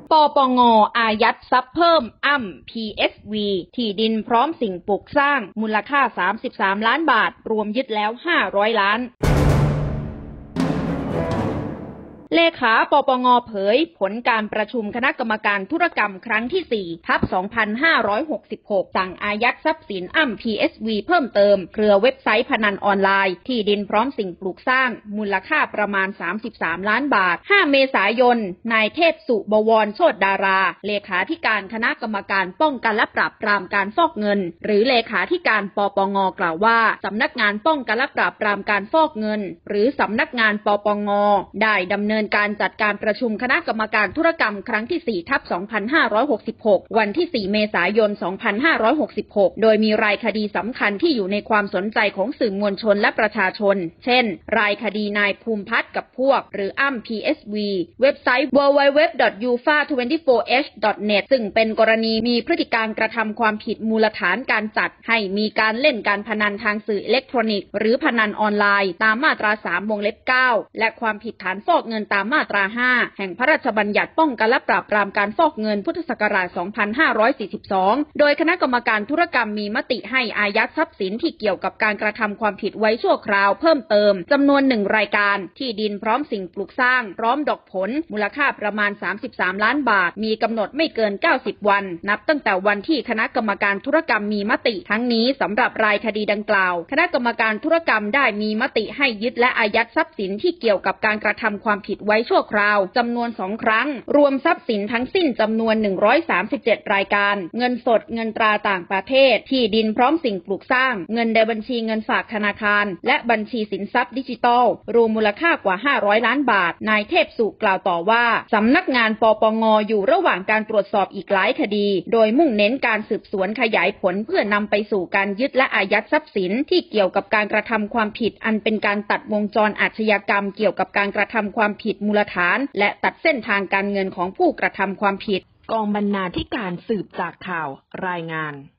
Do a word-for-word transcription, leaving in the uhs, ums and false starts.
ปปง.อายัดทรัพย์เพิ่มอ้ำ พี เอส วี ที่ดินพร้อมสิ่งปลูกสร้างมูลค่าสามสิบสามล้านบาทรวมยึดแล้วห้าร้อยล้านเลขาปปง.เผยผลการประชุมคณะกรรมการธุรกรรมครั้งที่ สี่ ทับ สองพันห้าร้อยหกสิบหก สั่งอายัดทรัพย์สินอ้ำ พี เอส วี เพิ่มเติมเครือเว็บไซต์พนันออนไลน์ที่ดินพร้อมสิ่งปลูกสร้างมูลค่าประมาณสามสิบสามล้านบาท ห้า เมษายนนายเทพสุบวรโชติดาราเลขาธิการคณะกรรมการป้องกันและปราบปรามการฟอกเงินหรือเลขาธิการปปง.กล่าวว่าสำนักงานป้องกันและปราบปรามการฟอกเงินหรือสำนักงานปปง.ได้ดำเนินการจัดการประชุมคณะกรรมการธุรกรรมครั้งที่ สี่ ทับ สองพันห้าร้อยหกสิบหก วันที่ สี่ เมษายน สองพันห้าร้อยหกสิบหก โดยมีรายคดีสำคัญที่อยู่ในความสนใจของสื่อมวลชนและประชาชนเช่นรายคดีนายภูมิพัฒน์กับพวกหรืออ้ำ พี เอส วี เว็บไซต์ ดับเบิลยู ดับเบิลยู ดับเบิลยู ดอท ยูฟา ทเวนตี้โฟร์ เอช ดอท เน็ต ซึ่งเป็นกรณีมีพฤติการกระทำความผิดมูลฐานการจัดให้มีการเล่นการพนันทางสื่ออิเล็กทรอนิกส์หรือพนันออนไลน์ตามมาตรา สาม วงเล็บ เก้า และความผิดฐานฟอกเงินตามมาตรา ห้า แห่งพระราชบัญญัติป้องกันและปราบปรามการฟอกเงินพุทธศักราช สองพันห้าร้อยสี่สิบสอง โดยคณะกรรมการธุรกรรมมีมติให้อายัดทรัพย์สินที่เกี่ยวกับการกระทำความผิดไว้ชั่วคราวเพิ่มเติมจำนวนหนึ่งรายการที่ดินพร้อมสิ่งปลูกสร้างพร้อมดอกผลมูลค่าประมาณสามสิบสามล้านบาทมีกำหนดไม่เกินเก้าสิบวันนับตั้งแต่วันที่คณะกรรมการธุรกรรมมีมติทั้งนี้สำหรับรายคดีดังกล่าวคณะกรรมการธุรกรรมได้มีมติให้ยึดและอายัดทรัพย์สินที่เกี่ยวกับการกระทำความผิดไว้ชั่วคราวจำนวนสองครั้งรวมทรัพย์สินทั้งสิ้นจำนวนหนึ่งร้อยสามสิบเจ็ดรายการเงินสดเงินตราต่างประเทศที่ดินพร้อมสิ่งปลูกสร้างเงินในบัญชีเงินฝากธนาคารและบัญชีสินทรัพย์ดิจิทัลรวมมูลค่ากว่าห้าร้อยล้านบาทนายเทพสุกล่าวต่อว่าสำนักงานปปง.อยู่ระหว่างการตรวจสอบอีกหลายคดีโดยมุ่งเน้นการสืบสวนขยายผลเพื่อนำไปสู่การยึดและอายัดทรัพย์สินที่เกี่ยวกับการกระทำความผิดอันเป็นการตัดวงจรอาชญากรรมเกี่ยวกับการกระทำความผิดมูลฐานและตัดเส้นทางการเงินของผู้กระทำความผิดกองบรรณาธิการสืบจากข่าวรายงาน